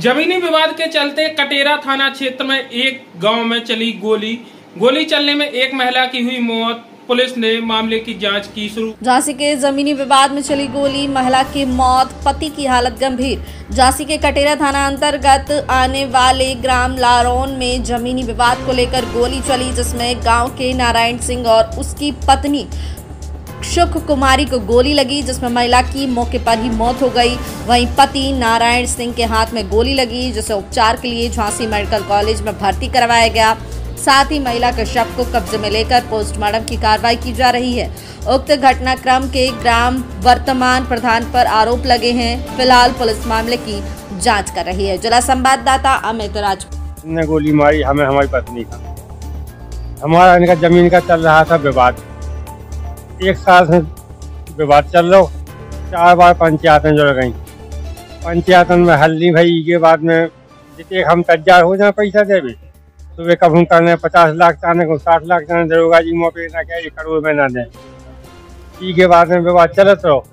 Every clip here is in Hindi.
जमीनी विवाद के चलते कटेरा थाना क्षेत्र में एक गांव में चली गोली चलने में एक महिला की हुई मौत। पुलिस ने मामले की जांच की शुरू। झांसी के जमीनी विवाद में चली गोली, महिला की मौत, पति की हालत गंभीर। झांसी के कटेरा थाना अंतर्गत आने वाले ग्राम लारौन में जमीनी विवाद को लेकर गोली चली, जिसमें गांव के नारायण सिंह और उसकी पत्नी सुख कुमारी को गोली लगी, जिसमें महिला की मौके पर ही मौत हो गई। वहीं पति नारायण सिंह के हाथ में गोली लगी, जिसे उपचार के लिए झांसी मेडिकल कॉलेज में भर्ती करवाया गया। साथ ही महिला के शव को कब्जे में लेकर पोस्टमार्टम की कार्रवाई की जा रही है। उक्त घटनाक्रम के ग्राम वर्तमान प्रधान पर आरोप लगे हैं। फिलहाल पुलिस मामले की जांच कर रही है। जिला संवाददाता अमित राज ने गोली मारी हमें, हमारी पत्नी का। हमारा इनका जमीन का चल रहा था विवाद, एक साल से विवाद चल रहा। 4 बार पंचायतें जुड़ गई। पंचायतन में हल्दी भई के बाद में जितने हम तैयार हो जाए पैसा दे भी, सुबह कब हम करने 50 लाख चाहने को 60 लाख चाहने, दरोगा जी मौके ना क्या 1 करोड़ में ना दें। ई के बाद में विवाद चलत रहो।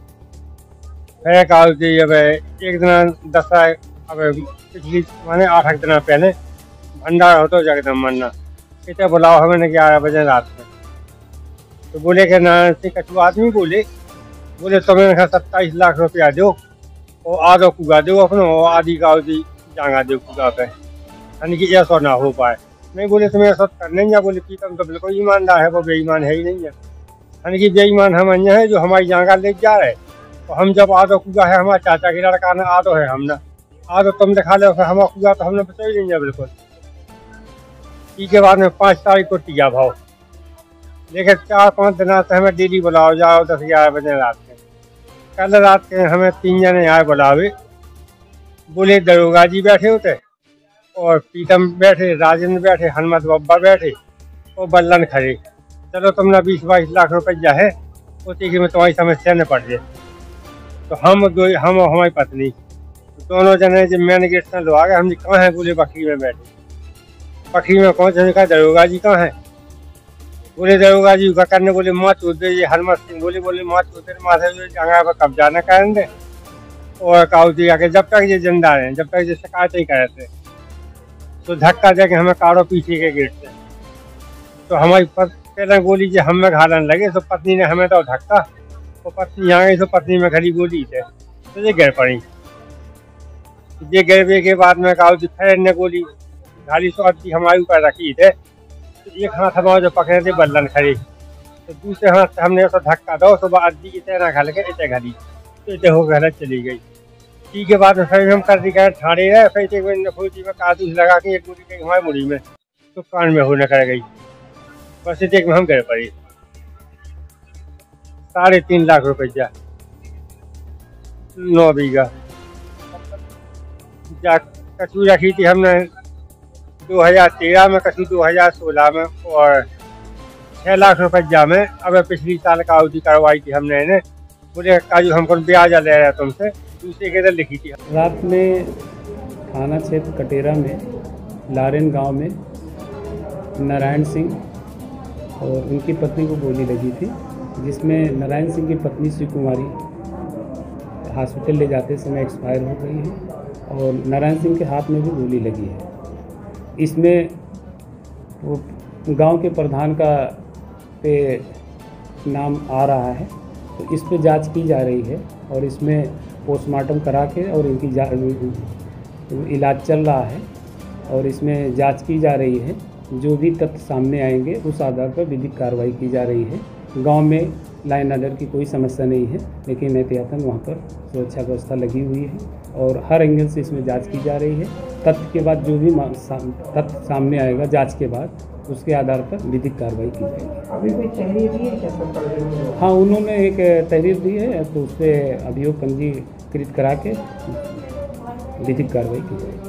फिर कहा अब एक दिन 10 अब पिछली माने 8 दिन पहले भंडारा हो तो जगदम मरना कितने बुलाओ हमें 11 बजे रात में। तो बोले कि नारायण सिंह कछु आदमी बोले तुम्हें 27 लाख रुपया दो और आधो कुआ दो अपना और आधी का जांगा दो कुआ पे, यानी कि ऐसा ना हो पाए। नहीं बोले तुम्हें ऐसा करने या बोले कि तुम तो बिल्कुल ईमानदार है, वो बेईमान है ही नहीं है। यानी कि बेईमान हम अन्य है जो हमारी जांगा ले जा रहे। तो हम जब आधो कुआ है हमारे चाचा के लड़का ना, आधो है हम ना, आधो तुम दिखा लो हमारा कुआ तो हमने बचा ही नहीं है बिल्कुल। के बाद में 5 तारीख को टिया भाव, लेकिन 4-5 दिन से हमें डेली बुलाओ जाओ 10-11 बजे रात में। कल रात के हमें 3 जने आए बुलावे, बोले दरोगा जी बैठे होते और पीतम बैठे, राजेंद्र बैठे, हनुमत बब्बा बैठे और बल्लन खड़े। चलो तुमने 20-22 लाख रुपया है उसी की में तुम्हारी समस्या न पड़ जाए। तो हम और हमारी पत्नी दोनों जने जब मैंने गेट से लो आ गए। हम जी कहाँ हैं? बोले बकरी में बैठे। बकरी में कौन से कहा दरोगा जी कहाँ हैं? बोले दरोगा जी का करने बोले माँ चूत दे। ये हनुमत सिंह बोले माँ चूत माथे जगह पर कब्जा न करें दे और काऊ दिया कि जब तक ये जिंदा रहे, जब तक ये शिकायत ही करे थे। तो धक्का दे के हमें कारो पीछे के गेट से। तो हमारी पहले गोली जो हमें घालन लगे तो पत्नी ने हमें तो धक्का, और पत्नी यहाँ गई तो पत्नी में खड़ी गोली थे तो ये गिर पड़ी। ये गिरने के बाद में काऊ जी फिर ने गोली घाली सो अद्धी हमारे ऊपर रखी थे। एक हाथ हमारे जो पकड़े थे बल्लन खड़ी, तो दूसरे हाथ से हमने उसको धक्का दो तो अद्धी की तरह घल के इतने घली तो इतने हो घर चली गई। ठीक के बाद में फिर हम कर दी गए ठाणे रहे। फिर फौजी में कारतूस लगा के एक गोली गई हमारी मुड़ी में तो कान में होने कर गई। बस इतने में हम गिर पड़ी। 3.5 लाख रुपया 9 बीघा कछू रखी थी हमने 2013 में, कछू 2016 में और 6 लाख रुपया में अब पिछली साल का अवधि करवाई थी हमने इन्हें। बोले काजू हमको ब्याज ले रहा तुमसे, दूसरे के इधर लिखी थी। रात में थाना क्षेत्र कटेरा में लारेन गांव में नारायण सिंह और उनकी पत्नी को गोली लगी थी, जिसमें नारायण सिंह की पत्नी सुख कुमारी हॉस्पिटल ले जाते समय एक्सपायर हो गई है और नारायण सिंह के हाथ में भी गोली लगी है। इसमें वो गांव के प्रधान का पे नाम आ रहा है, तो इस पे जांच की जा रही है और इसमें पोस्टमार्टम करा के और इनकी इलाज चल रहा है और इसमें जांच की जा रही है। जो भी तथ्य सामने आएंगे उस आधार पर विधिक कार्रवाई की जा रही है। गांव में लाइन ऑर्डर की कोई समस्या नहीं है, लेकिन एहतियातन वहाँ पर सुरक्षा व्यवस्था लगी हुई है और हर एंगल से इसमें जांच की जा रही है। तथ्य के बाद जो भी तथ्य सामने आएगा जांच के बाद उसके आधार पर विधिक कार्रवाई की जाएगी। अभी कोई तहरीर दी है क्या? हाँ, उन्होंने एक तहरीर दी है तो उस पर अभियोग पंजीकृत करा के विधिक कार्रवाई की जाएगी।